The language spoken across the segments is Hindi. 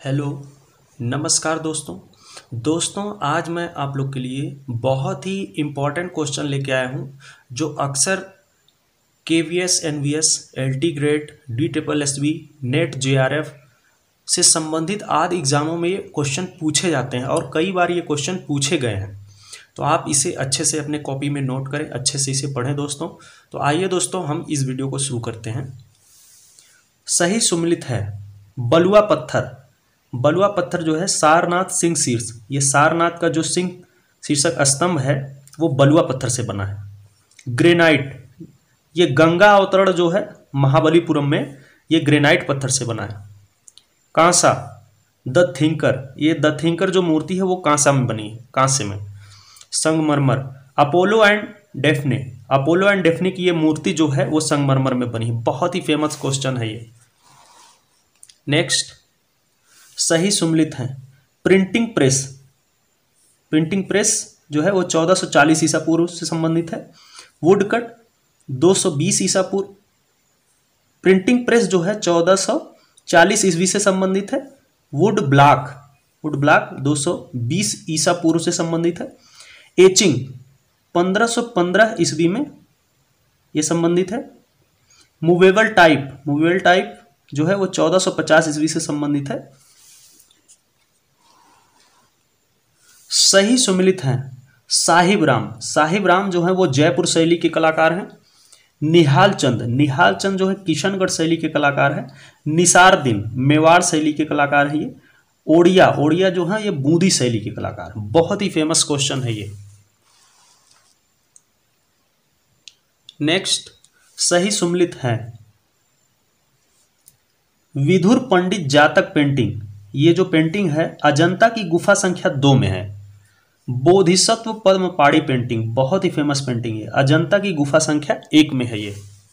हेलो, नमस्कार दोस्तों आज मैं आप लोग के लिए बहुत ही इम्पॉर्टेंट क्वेश्चन लेके आया हूँ जो अक्सर KVS NVS LT grade DSSB NET JRF से संबंधित आदि एग्जामों में ये क्वेश्चन पूछे जाते हैं और कई बार ये क्वेश्चन पूछे गए हैं। तो आप इसे अच्छे से अपने कॉपी में नोट करें, अच्छे से इसे पढ़ें दोस्तों। तो आइए दोस्तों हम इस वीडियो को शुरू करते हैं। सही सुमेलित है बलुआ पत्थर। बलुआ पत्थर जो है सारनाथ सिंह शीर्ष, ये सारनाथ का जो सिंह शीर्षक स्तंभ है वो बलुआ पत्थर से बना है। ग्रेनाइट, ये गंगा अवतरण जो है महाबलीपुरम में, ये ग्रेनाइट पत्थर से बना है। कांसा, द थिंकर, ये द थिंकर जो मूर्ति है वो कांसा में बनी है, कांसे में। संगमरमर, Apollo and Daphne, Apollo and Daphne की ये मूर्ति जो है वो संगमरमर में बनी है। बहुत ही फेमस क्वेश्चन है ये। नेक्स्ट, सही सुमेलित है प्रिंटिंग प्रेस। प्रिंटिंग प्रेस जो है वो 1440 ईसा पूर्व से संबंधित है। वुडकट 220 ईसा पूर्व। प्रिंटिंग प्रेस जो है 1440 ईस्वी से संबंधित है। वुड ब्लॉक 220 ईसा पूर्व से संबंधित है। एचिंग 1515 ईस्वी में ये संबंधित है। मूवेबल टाइप जो है वो 1450 ईस्वी से संबंधित है। सही सुमेलित हैं साहिब राम जो है वो जयपुर शैली के कलाकार हैं। निहाल चंद जो है किशनगढ़ शैली के कलाकार हैं। निसारदीन मेवाड़ शैली के कलाकार हैं ये। ओडिया जो है ये बूंदी शैली के कलाकार हैं। बहुत ही फेमस क्वेश्चन है ये। नेक्स्ट, सही सुमेलित है विधुर पंडित जातक पेंटिंग। ये जो पेंटिंग है अजंता की गुफा संख्या 2 में है। बोधिसत्व पद्मपाणि पेंटिंग, बहुत ही फेमस पेंटिंग है, अजंता की गुफा संख्या 1 में है ये।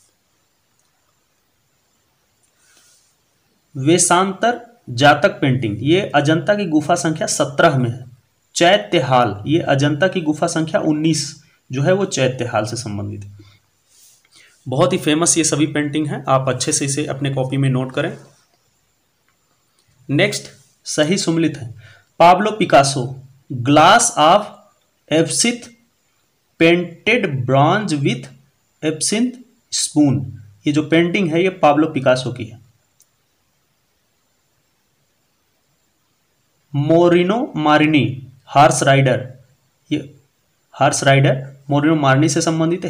वेशांतर जातक पेंटिंग, ये अजंता की गुफा संख्या 17 में है। चैत्यहाल, ये अजंता की गुफा संख्या 19 जो है वो चैत्यहाल से संबंधित है। बहुत ही फेमस ये सभी पेंटिंग है, आप अच्छे से इसे अपने कॉपी में नोट करें। नेक्स्ट, सही सुमेलित है Pablo Picasso, glass of absinthe painted bronze with absinthe spoon. ये जो पेंटिंग है ये पाब्लो पिकासो की है। मोरिनो मारिनी हॉर्स राइडर, ये हॉर्स राइडर मोरिनो मारिनी से संबंधित है।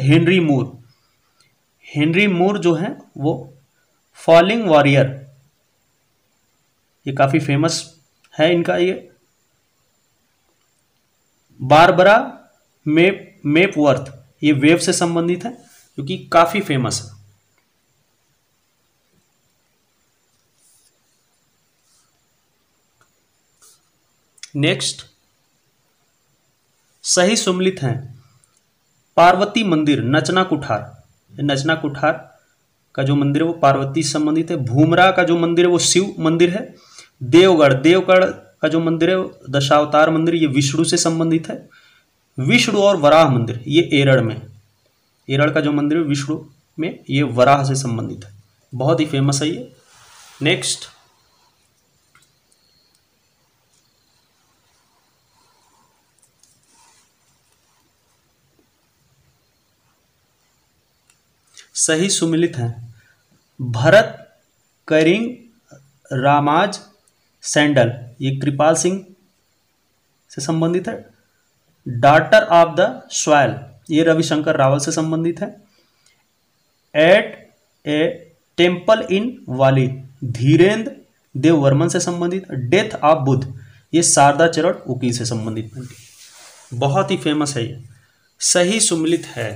हेनरी मूर जो है वो फॉलिंग वॉरियर, ये काफी फेमस है इनका ये। बारबरा मेपवर्थ, ये वेव से संबंधित है क्योंकि काफी फेमस है। नेक्स्ट, सही सुमेलित हैं पार्वती मंदिर नचना कुठार। नचना कुठार का जो मंदिर है वो पार्वती से संबंधित है। भूमरा का जो मंदिर है वो शिव मंदिर है। देवगढ़ का जो मंदिर है दशावतार मंदिर, ये विष्णु से संबंधित है। विष्णु और वराह मंदिर ये एरड़ में, एरड़ का जो मंदिर है विष्णु में, ये वराह से संबंधित है। बहुत ही फेमस है ये। नेक्स्ट, सही सुमेलित है भरत करिंग रामाज सैंडल, ये कृपाल सिंह से संबंधित है। डॉटर ऑफ द सॉइल, ये रविशंकर रावल से संबंधित है। एट ए टेम्पल इन वाली, धीरेन्द्र देव वर्मन से संबंधित। डेथ ऑफ बुद्ध, ये शारदा चरण उकी से संबंधित पेंटिंग, बहुत ही फेमस है ये। सही सुमेलित है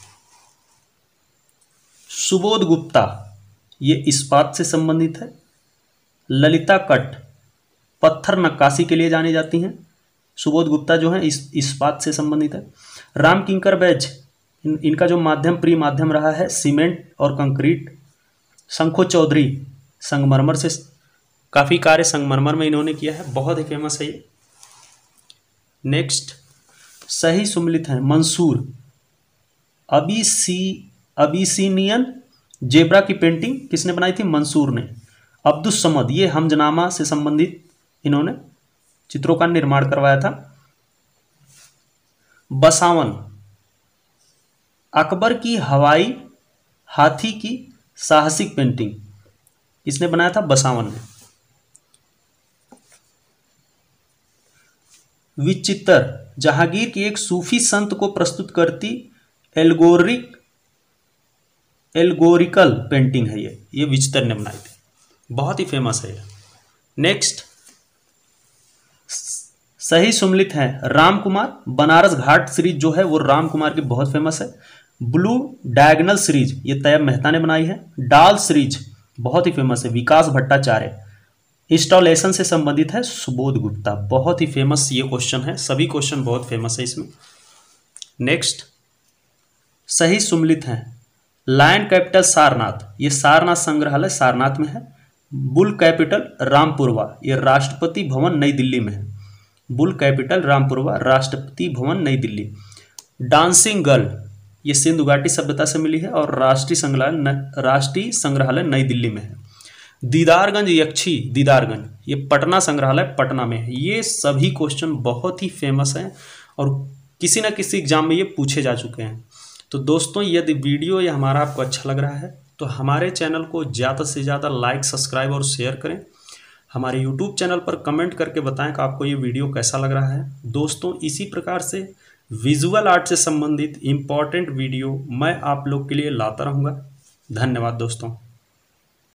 सुबोध गुप्ता, ये इस्पात से संबंधित है। ललिता कट पत्थर नक्काशी के लिए जानी जाती हैं। सुबोध गुप्ता जो है इस्पात से संबंधित है। राम किंकर बैज, इनका जो प्री माध्यम रहा है सीमेंट और कंक्रीट। शंखो चौधरी संगमरमर से काफ़ी कार्य संगमरमर में इन्होंने किया है, बहुत ही फेमस है ये। नेक्स्ट, सही सुमेलित है मंसूर अबिसिनियन जेब्रा की पेंटिंग किसने बनाई थी? मंसूर ने। अब्दुस समद, ये हमजनामा से संबंधित इन्होंने चित्रों का निर्माण करवाया था। बसावन, अकबर की हवाई हाथी की साहसिक पेंटिंग इसने बनाया था, बसावन ने। विचित्र, जहांगीर की एक सूफी संत को प्रस्तुत करती एल्गोरिकल पेंटिंग है ये विचित्र ने बनाई थी, बहुत ही फेमस है ये। नेक्स्ट, सही सुमलित है राम कुमार। बनारस घाट सीरीज जो है वो राम कुमार की बहुत फेमस है। ब्लू डायगनल सीरीज ये तैयब मेहता ने बनाई है। डाल सीरीज बहुत ही फेमस है, विकास भट्टाचार्य। इंस्टॉलेशन से संबंधित है, सुबोध गुप्ता। बहुत ही फेमस ये क्वेश्चन है, सभी क्वेश्चन बहुत फेमस है इसमें। नेक्स्ट, सही सुमलित है लैंड कैपिटल सारनाथ, ये सारनाथ संग्रहालय सारनाथ में है। बुल कैपिटल रामपुरवा, ये राष्ट्रपति भवन नई दिल्ली में है। बुल कैपिटल रामपुरवा, राष्ट्रपति भवन नई दिल्ली। डांसिंग गर्ल ये सिंधु घाटी सभ्यता से मिली है और राष्ट्रीय संग्रहालय नई दिल्ली में है। दीदारगंज यक्षी, दीदारगंज ये पटना संग्रहालय पटना में है। ये सभी क्वेश्चन बहुत ही फेमस हैं और किसी न किसी एग्जाम में ये पूछे जा चुके हैं। तो दोस्तों, यदि वीडियो ये हमारा आपको अच्छा लग रहा है तो हमारे चैनल को ज़्यादा से ज़्यादा लाइक, सब्सक्राइब और शेयर करें। हमारे यूट्यूब चैनल पर कमेंट करके बताएं कि आपको ये वीडियो कैसा लग रहा है। दोस्तों, इसी प्रकार से विजुअल आर्ट से संबंधित इम्पॉर्टेंट वीडियो मैं आप लोग के लिए लाता रहूँगा। धन्यवाद दोस्तों।